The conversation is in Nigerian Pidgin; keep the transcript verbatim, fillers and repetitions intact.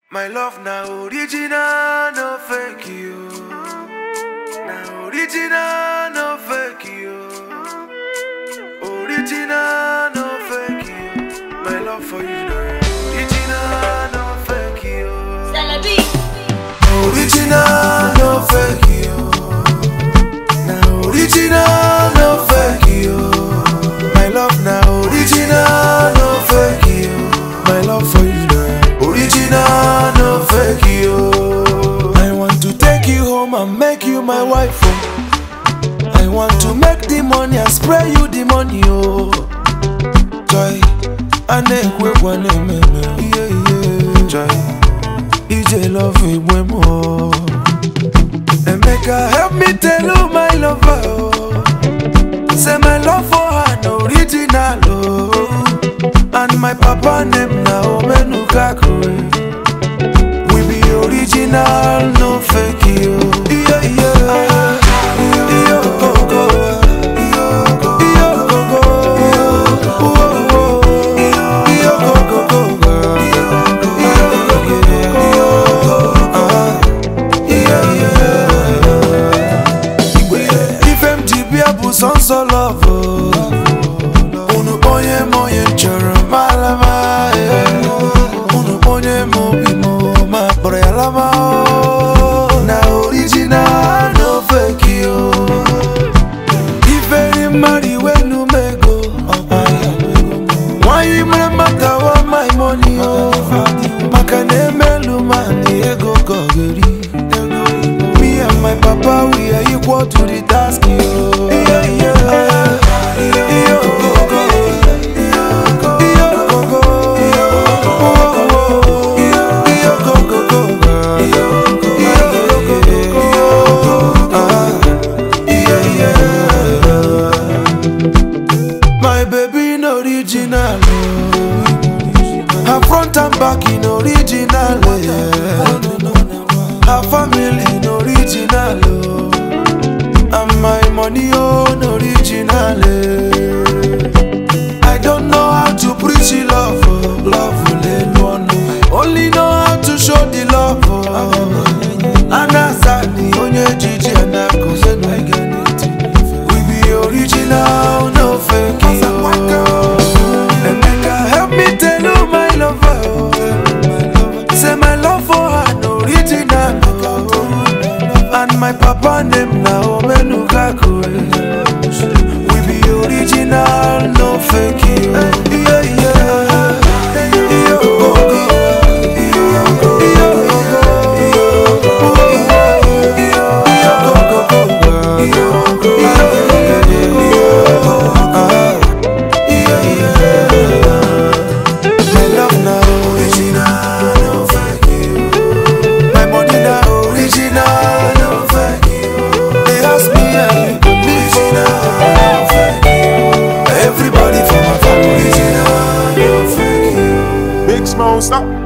My love now original, no fake you. Now original, no fake you. Original, no fake you. My love for you now original, no fake you. Original, no fake you. Now original, no fake you. My love now original, no fake you. My love for you now original, no fake you. I want to take you home and make you my wife. Oh. I want to make the money and spray you the money. Oh, joy, I make one name. Yeah, yeah, joy. E J love me way more. And make her help me tell you my lover. Oh. Say my love for her no original. Oh. And my papa name now Menukakure. We be original, no fake you. Yeah, yeah. Yo go go, yo go go, yo go go go, girl. Yeah, yeah. If M G B abu son so love. Unu boye moye choro malama. Unu boye mobi mo ma pore alama. Na original, no fake you. If any money when you make go, why you matter what my money? Makane melu mani ego gogeri. Me and my papa we are equal to the task. Yeah, yeah. My baby in original, her front and back in original, her family in original, and my money on original. I don't know how to preach the love, love alone. I only know how to show the love. Anasani onye Gigi anakuzenu. We be original, no fake. And make her help me tell you my lover. Say my love for her no original. And my papa name now Menukakure. We be original, no fake. Yeah, yeah. Yo go go, yo go go, yo go go, girl. Big Smoke, stop.